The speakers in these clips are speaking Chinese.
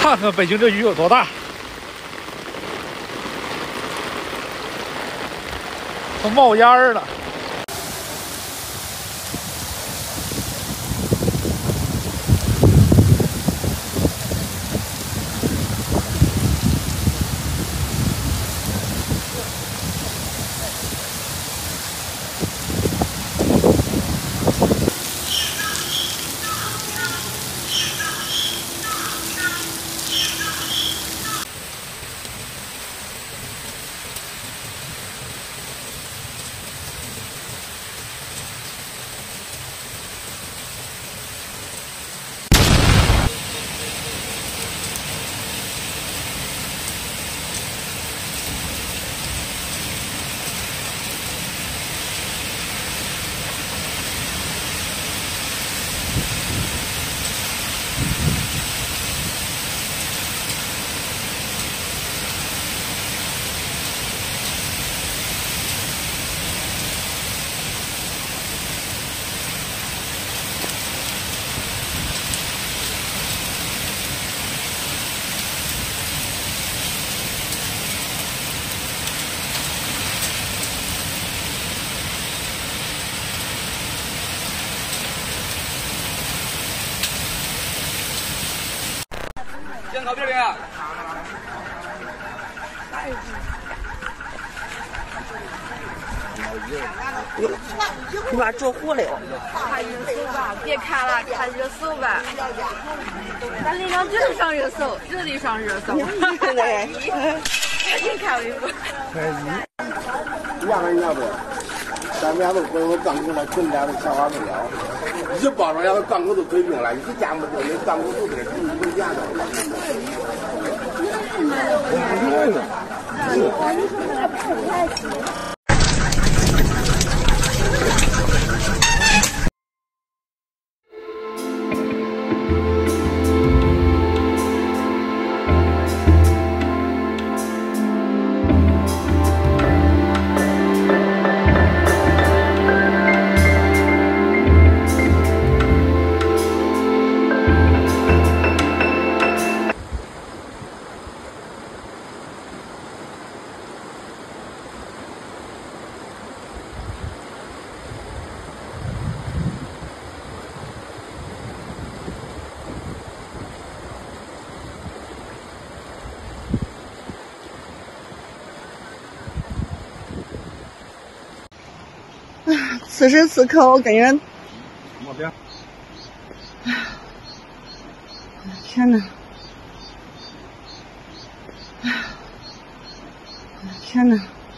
看看北京这雨有多大，都冒烟儿了。 先搞这边啊！ 你把做糊了哟！ 看热搜吧，别看了，看热搜吧。咱领导就是上热搜，热得上热搜。你看微博。 压根压不了，咱们家都回我钢骨了，咱们家都想法没了。一包装家都钢骨都退兵了，一家没有，那钢骨都得回家的。 此时此刻，我感觉，天哪！天哪！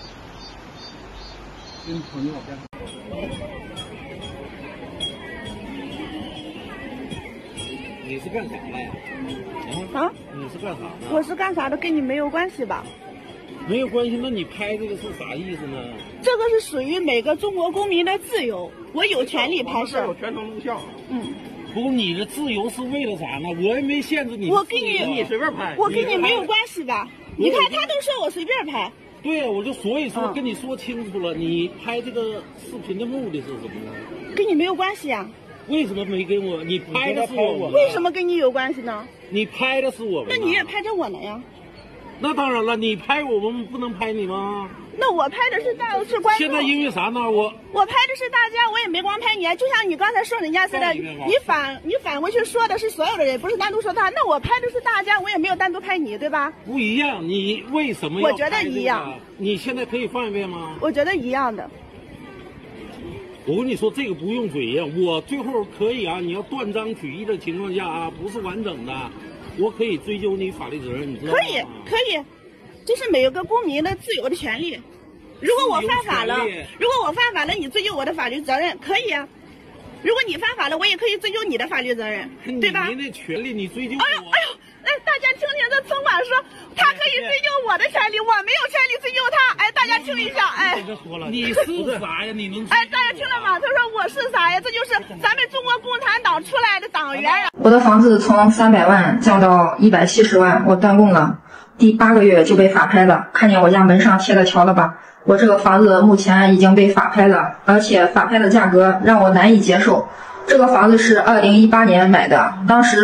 你是干啥的呀？ 啊？ 你是干啥的？ 我是干啥的，跟你没有关系吧？ 没有关系，那你拍这个是啥意思呢？ 这个是属于每个中国公民的自由，我有权利拍摄。 有全程录像。 不过你的自由是为了啥呢？我也没限制你。 我跟你随便拍， 我跟你没有关系吧？你看他都说我随便拍。 对呀，我就所以说跟你说清楚了，你拍这个视频的目的是什么呢？ 跟你没有关系啊。 为什么没跟我？你拍的是我。 为什么跟你有关系呢？ 你拍的是我们。 那你也拍着我呢呀？ 那当然了，你拍我们不能拍你吗？ 那我拍的是观众。 现在因为啥呢？我拍的是大家，我也没光拍你，就像你刚才说人家似的，你反回去说的是所有的人，不是单独说他。那我拍的是大家，我也没有单独拍你，对吧？ 不一样，你为什么要我觉得一样。 你现在可以放一遍吗？ 我觉得一样的。 我跟你说，这个不用嘴呀，我最后可以啊，你要断章取义的情况下啊，不是完整的，我可以追究你法律责任，你知道吗？ 可以，这是每个公民的自由的权利。如果我犯法了，你追究我的法律责任可以啊。如果你犯法了，我也可以追究你的法律责任，对吧？ 你的权利，你追究我。 哎呦，来，大家听听这村管说，他可以追究我的权利，我没有权利追究他。哎，大家听一下，哎， 你是啥呀？你能？ 哎，大家听了吗？他说我是啥呀？这就是咱们中国共产党出来的党员呀。 我的房子从300万降到170万，我断供了，第8个月就被法拍了。看见我家门上贴的条了吧？我这个房子目前已经被法拍了，而且法拍的价格让我难以接受。这个房子是2018年买的，当时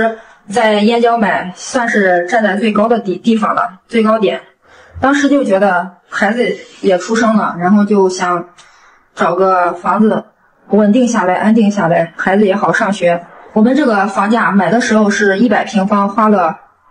在燕郊买，算是站在最高的地方了，最高点。当时就觉得孩子也出生了，然后就想找个房子稳定下来，安定下来，孩子也好上学。我们这个房价买的时候是100平方，花了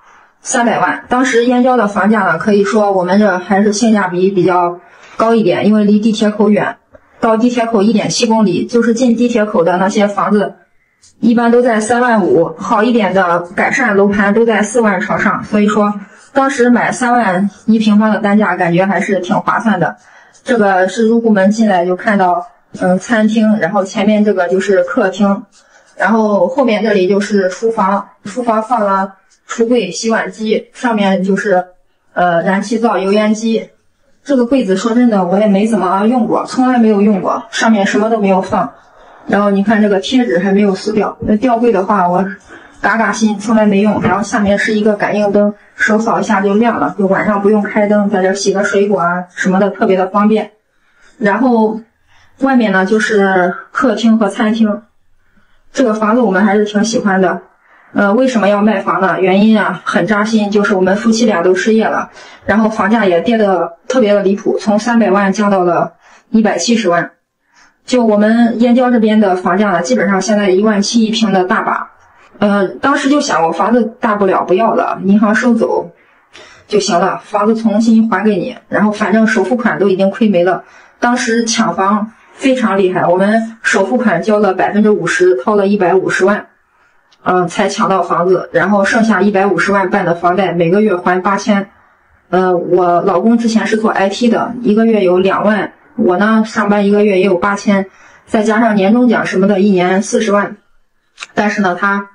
300万。当时燕郊的房价呢，可以说我们这还是性价比比较高一点，因为离地铁口远，到地铁口1.7公里，就是进地铁口的那些房子一般都在3万5，好一点的改善楼盘都在4万朝上，所以说当时买3万1平方的单价，感觉还是挺划算的。这个是入户门进来就看到餐厅，然后前面这个就是客厅，然后后面这里就是厨房，厨房放了橱柜、洗碗机，上面就是燃气灶、油烟机。这个柜子说真的我也没怎么用过，从来没有用过，上面什么都没有放。然后你看这个贴纸还没有撕掉，那吊柜的话我嘎心，从来没用。然后下面是一个感应灯，手扫一下就亮了，就晚上不用开灯，在这洗个水果啊什么的特别的方便。然后外面呢就是客厅和餐厅。这个房子我们还是挺喜欢的。为什么要卖房呢？原因啊很扎心，就是我们夫妻俩都失业了，然后房价也跌得特别的离谱，从300万降到了170万。就我们燕郊这边的房价呢，基本上现在1万7一平的大把。当时就想我房子大不了不要了，银行收走就行了，房子重新还给你，然后反正首付款都已经亏没了。当时抢房非常厉害，我们首付款交了50%，掏了150万，才抢到房子，然后剩下150万办的房贷，每个月还8000。我老公之前是做 IT 的，一个月有2万，我呢上班一个月也有8000，再加上年终奖什么的，一年40万。但是呢他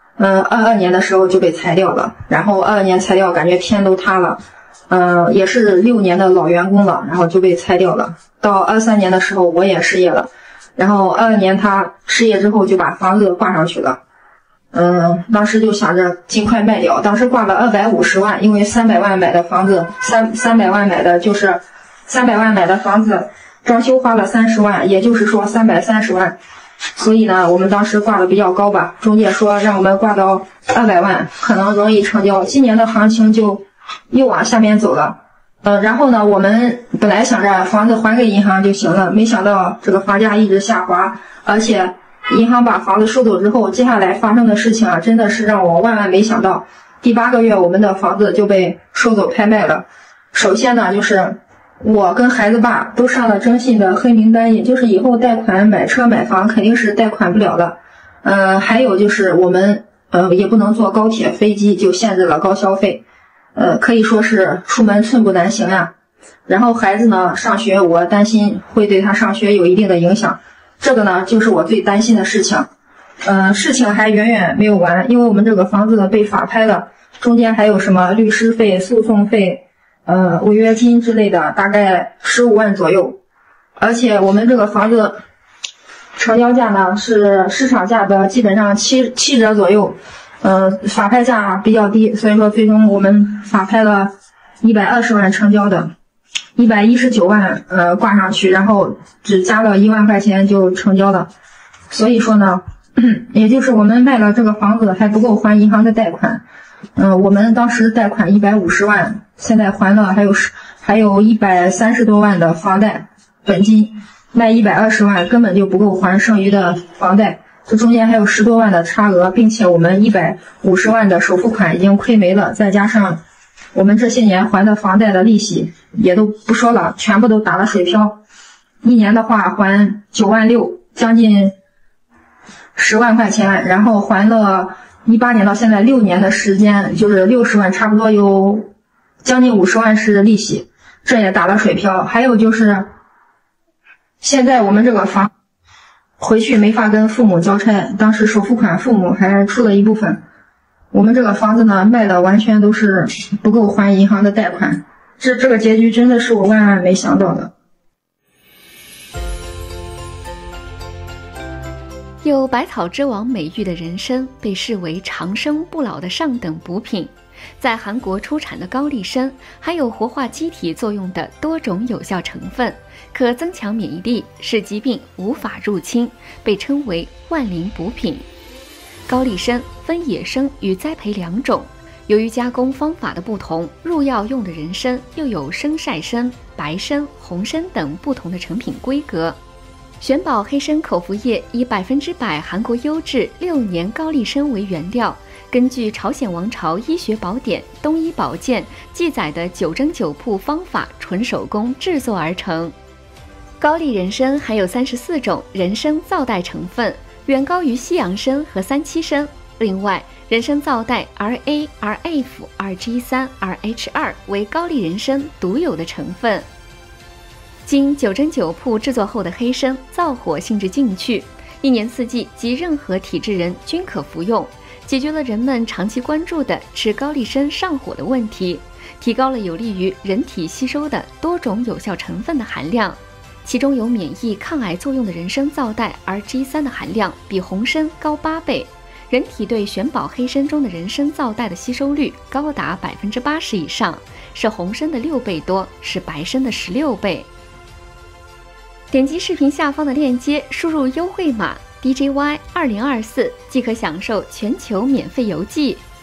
22年的时候就被裁掉了，然后22年裁掉，感觉天都塌了。也是6年的老员工了，然后就被裁掉了。到23年的时候我也失业了，然后22年他失业之后就把房子挂上去了。当时就想着尽快卖掉，当时挂了250万，因为300万买的房子，300万买的就是300万买的房子，装修花了30万，也就是说330万。所以呢我们当时挂的比较高吧，中介说让我们挂到200万可能容易成交，今年的行情就又往下面走了。然后呢我们本来想着房子还给银行就行了，没想到这个房价一直下滑，而且银行把房子收走之后，接下来发生的事情啊，真的是让我万万没想到。第8个月我们的房子就被收走拍卖了。首先呢就是我跟孩子爸都上了征信的黑名单，也就是以后贷款买车买房肯定是贷款不了的。还有就是我们也不能坐高铁飞机，就限制了高消费。可以说是出门寸步难行呀。然后孩子呢上学，我担心会对他上学有一定的影响，这个呢就是我最担心的事情。事情还远远没有完，因为我们这个房子被法拍了，中间还有什么律师费、诉讼费、违约金之类的，大概15万左右。而且我们这个房子成交价呢是市场价的基本上7折左右，法拍价比较低，所以说最终我们法拍了120万成交的，119万挂上去，然后只加了1万块钱就成交了。所以说呢也就是我们卖了这个房子还不够还银行的贷款。我们当时贷款150万，现在还了还有130多万的房贷本金，卖120万根本就不够还剩余的房贷，这中间还有10多万的差额，并且我们150万的首付款已经亏没了，再加上我们这些年还的房贷的利息也都不说了，全部都打了水漂。一年的话还9万6，将近10万块钱，然后还了18年到现在6年的时间，就是60万，差不多有将近50万是利息，这也打了水漂。还有就是现在我们这个房回去没法跟父母交差，当时首付款父母还出了一部分，我们这个房子呢卖的完全都是不够还银行的贷款，这个结局真的是我万万没想到的。 有百草之王美誉的人参被视为长生不老的上等补品，在韩国出产的高丽参还有活化机体作用的多种有效成分，可增强免疫力，使疾病无法入侵，被称为万灵补品。 高丽参分野生与栽培2种，由于加工方法的不同，入药用的人参又有生晒参、白参、红参等不同的成品规格。玄宝黑参口服液以100%韩国优质6年高丽参为原料，根据朝鲜王朝医学宝典《东医宝鉴》记载的9蒸9铺方法纯手工制作而成。高丽人参含有34种人参皂苷成分，远高于西洋参和三七参。另外，人参皂苷 RA、RF、2G3、RH2 为高丽人参独有的成分。经9蒸9铺制作后的黑参燥火性质进去，1年4季及任何体质人均可服用，解决了人们长期关注的吃高丽参上火的问题，提高了有利于人体吸收的多种有效成分的含量。其中有免疫抗癌作用的人参皂苷 RG3 的含量比红参高8倍，人体对玄宝黑参中的人参皂苷的吸收率高达80%以上，是红参的6倍多，是白参的16倍。点击视频下方的链接，输入优惠码 DJY2024 即可享受全球免费邮寄。